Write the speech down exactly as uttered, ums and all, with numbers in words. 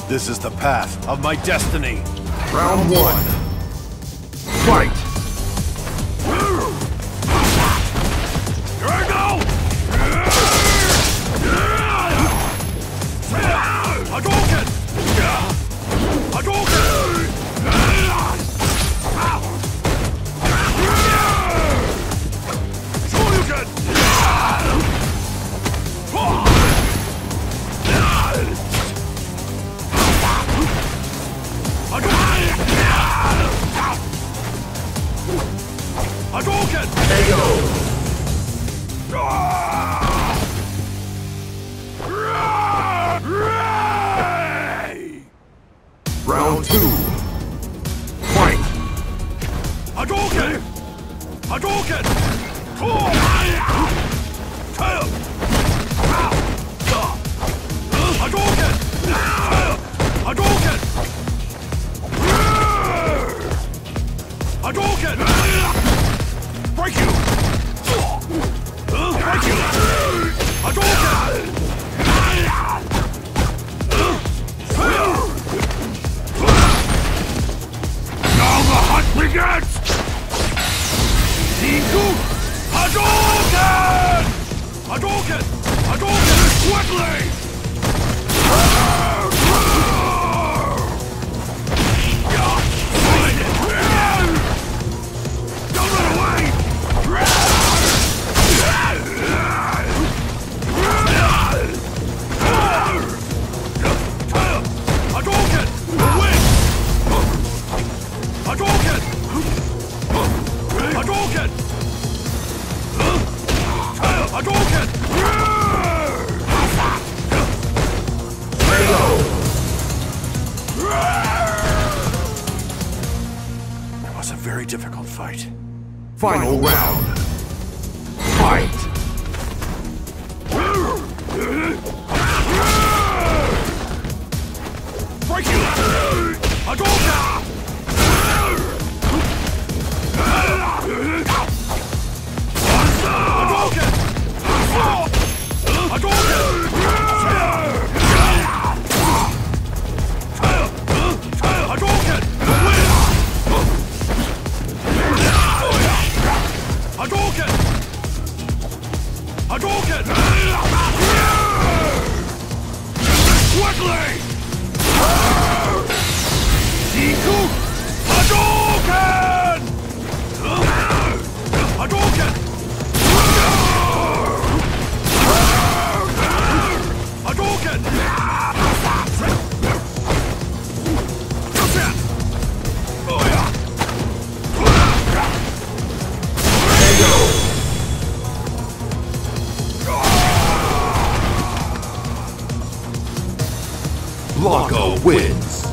This is the path of my destiny. Round one. Fight! Here I go! Hadouken! Hadouken! Shoryuken! Hadouken! K O! Round two. Fight! Hadouken! Hadouken! Hadouken! Hadouken! Hadouken! Break you! Break you! Hadouken! Now the hunt begins! Niku! Hadouken! Hadouken! Hadouken! Quickly! Don't run away! Hadouken! Win! Hadouken! Hadouken! Hadouken! That was a very difficult fight. Final round. Fight! Break you! Hadouken! Hadouken! Hadouken! Hadouken! Win! Hadouken! Hadouken! Quickly! Niku! Hadouken! Hadouken! Hadouken! Hadouken! Oh yeah! Blanco wins.